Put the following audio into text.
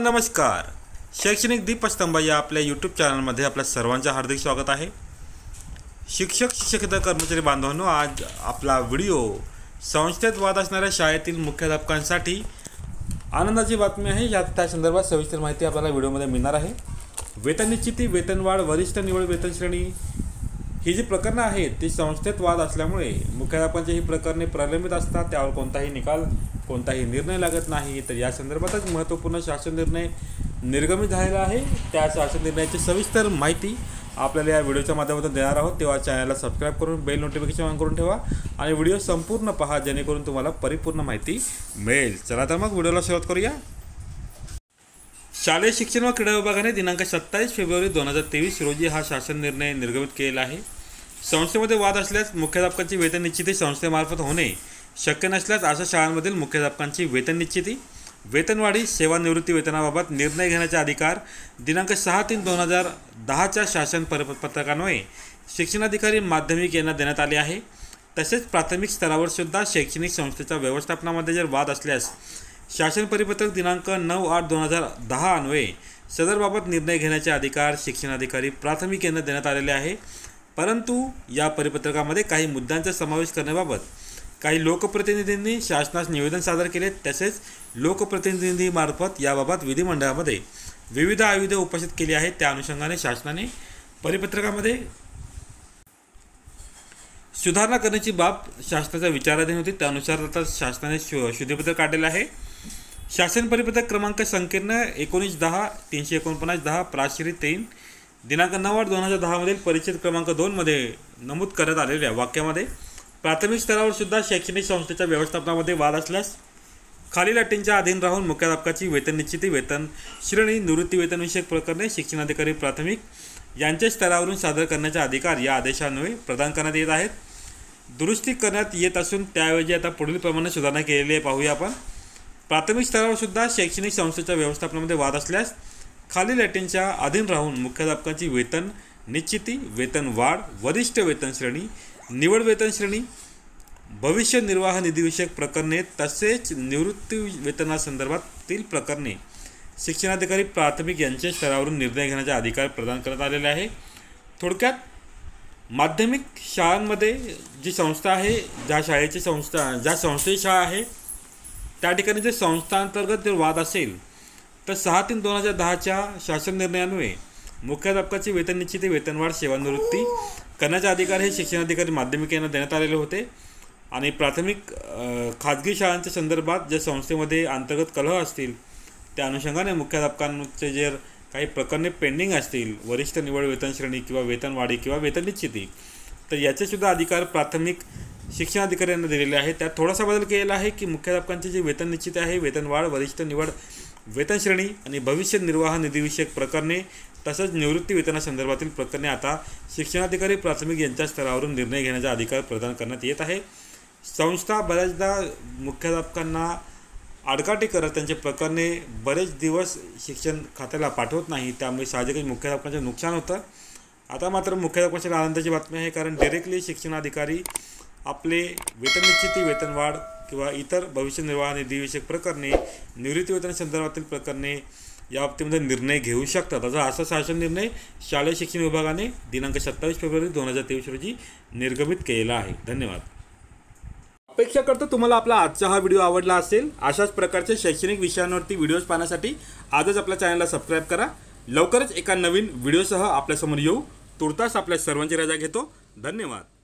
नमस्कार। शैक्षणिक दीपस्तंभ या आपल्या यूट्यूब चॅनलमध्ये आपल्या सर्वांचे हार्दिक स्वागत आहे। शिक्षक शिक्षकेतर कर्मचारी बांधवांनो, आज आपला व्हिडिओ संस्थेत वाद असणाऱ्या शाळेतील मुख्याध्यापकांसाठी आनंदाची बातमी आहे। त्या संदर्भात सविस्तर माहिती आपल्याला व्हिडिओमध्ये मिळणार आहे। वेतन निश्चिती, वेतनवाढ, वरिष्ठ निवड वेतन श्रेणी ही जी प्रकरणं आहेत ती संस्थेत वाद असल्यामुळे मुख्याध्यापकांची ही प्रकरणे प्रलंबित असतात, त्यावर कोणताही निकाल कोणताही निर्णय लागत नाही। तर या संदर्भातच महत्त्वपूर्ण शासन निर्णय निर्गमित झालेला आहे। त्या शासन निर्णयाची सविस्तर माहिती आपल्याला या व्हिडिओच्या माध्यमातून देणार आहोत। तेव्हा चॅनलला सबस्क्राईब करून बेल नोटिफिकेशन ऑन करून ठेवा आणि व्हिडिओ संपूर्ण पहा, जेणेकरून तुम्हाला परिपूर्ण माहिती मिळेल। चला तर मग व्हिडिओला सुरुवात करूया। शालेय शिक्षण व क्रीडा विभागाने दिनांक 27 फेब्रुवारी 2023 रोजी हा शासन निर्णय निर्गमित केलेला आहे। संस्थेमध्ये वाद असल्यास मुख्याध्यापकांची वेतन निश्चिती संस्थेमार्फत होणे शक्य नसल्यास अशा शाळांमधील मुख्याध्यापकांची वेतन निश्चिती, वेतनवाढी, सेवानिवृत्ती वेतनाबाबत निर्णय घेण्याचा अधिकार दिनांक 6/3/2010च्या शासन परिपत्रकान्वये शिक्षणाधिकारी माध्यमिक यांना देण्यात आले आहे। तसेच प्राथमिक स्तरावर सुद्धा शैक्षणिक संस्थेच्या व्यवस्थापनामध्ये जर वाद असल्यास शासन परिपत्रक दिनांक 9/8/2010 अन्वये सदरबाबत निर्णय घेण्याचे अधिकार शिक्षणाधिकारी प्राथमिक यांना देण्यात आलेले आहे। परंतु या परिपत्रकामध्ये काही मुद्द्यांचा समावेश करण्याबाबत काही लोकप्रतिनिधींनी शासनास निवेदन सादर केले। तसेच लोकप्रतिनिधींमार्फत याबाबत विधिमंडळामध्ये विविध आयुधे उपस्थित केली आहेत। त्या अनुषंगाने शासनाने परिपत्रकामध्ये सुधारणा करण्याची बाब शासनाच्या विचाराधीन होती। त्यानुसार आता शासनाने शुद्धीपत्रक काढलेलं आहे। शासन परिपत्रक क्रमांक संकीर्ण 19/10/349/10 प्राश्री 3 दिनांक 9/8/2010 मधील परिच्छेद क्रमांक 2 मध्ये नमूद करण्यात आलेल्या वाक्यामध्ये प्राथमिक स्तरावर सुद्धा शैक्षणिक संस्थेच्या व्यवस्थापनामध्ये वाद असल्यास खालील अटींच्या अधीन राहून मुख्याध्यापकाची वेतन निश्चिती, वेतन श्रेणी, निवृत्ती वेतनविषयक प्रकरणे शिक्षणाधिकारी प्राथमिक यांच्या स्तरावरून सादर करण्याचा अधिकार या आदेशान्वये प्रदान करण्यात येत आहेत। दुरुस्ती करण्यात येत असून त्याऐवजी आता पुढील प्रमाणे सुधारणा केलेली आहे, पाहूया आपण। प्राथमिक स्तरावर सुद्धा शैक्षणिक संस्थेच्या व्यवस्थापनामध्ये वाद असल्यास खालील अटींच्या अधीन राहून मुख्याध्यापकाची वेतन निश्चिती, वेतन वाढ, वरिष्ठ वेतन श्रेणी, निवड वेतन श्रेणी, भविष्य निर्वाह निधीविषयक प्रकरणे तसेच निवृत्ती वेतनासंदर्भातील प्रकरणे शिक्षणाधिकारी प्राथमिक यांच्या स्तरावरून निर्णय घेण्याचा अधिकार प्रदान करण्यात आलेला आहे। थोडक्यात माध्यमिक शाळांमध्ये जी संस्था आहे, ज्या संस्थेची शाळा आहे त्या ठिकाणी जर संस्थांतर्गत जर वाद असेल तर 6/3/2010च्या शासन निर्णयान्वये मुख्याध्यापकाची वेतन निश्चिती, वेतनवाढ, सेवानिवृत्ती करण्याचा अधिकार हे शिक्षणाधिकारी माध्यमिक यांना देण्यात आलेले होते। आणि प्राथमिक खाजगी शाळांच्या संदर्भात ज्या संस्थेमध्ये अंतर्गत कलह असतील त्या अनुषंगाने मुख्याध्यापकांचे जर काही प्रकरणे पेंडिंग असतील, वरिष्ठ निवड वेतन श्रेणी किंवा वेतनवाढी किंवा वेतन निश्चिती, तर याचेसुद्धा अधिकार प्राथमिक शिक्षणाधिकारी यांना दिलेले आहेत। त्यात थोडासा बदल केलेला आहे की मुख्याध्यापकांची जी वेतन निश्चिती आहे, वेतनवाढ, वरिष्ठ निवड वेतन श्रेणी आणि भविष्य निर्वाह निधीविषयक प्रकरणे तसंच निवृत्ती वेतनासंदर्भातील प्रकरणे आता शिक्षणाधिकारी प्राथमिक यांच्या स्तरावरून निर्णय घेण्याचा अधिकार प्रदान करण्यात येत आहे। संस्था बऱ्याचदा मुख्याध्यापकांना आडकाठी करत त्यांचे प्रकरणे बरेच दिवस शिक्षण खात्याला पाठवत नाही, त्यामुळे साहजिकच मुख्याध्यापकांचे नुकसान होतं। आता मात्र मुख्याध्यापकांसाठी आनंदाची बातमी आहे, कारण डायरेक्टली शिक्षणाधिकारी आपले वेतन निश्चिती, वेतनवाढ किंवा इतर भविष्य निर्वाह निधीविषयक प्रकरणे, निवृत्ती वेतन संदर्भातील प्रकरणे या बाबतीमध्ये निर्णय घेऊ शकतात। असा शासन निर्णय शालेय शिक्षण विभागाने दिनांक 27 फेब्रुवारी 2023 रोजी निर्गमित केलेला आहे। धन्यवाद। अपेक्षा करतो तुम्हाला आपला आजचा हा व्हिडिओ आवडला असेल। अशाच प्रकारचे शैक्षणिक विषयांवरती व्हिडिओज पाहण्यासाठी आजच आपल्या चॅनलला सबस्क्राईब करा। लवकरच एका नवीन व्हिडिओसह आपल्यासमोर येऊ। तुर्तास आपल्या सर्वांची रजा घेतो। धन्यवाद।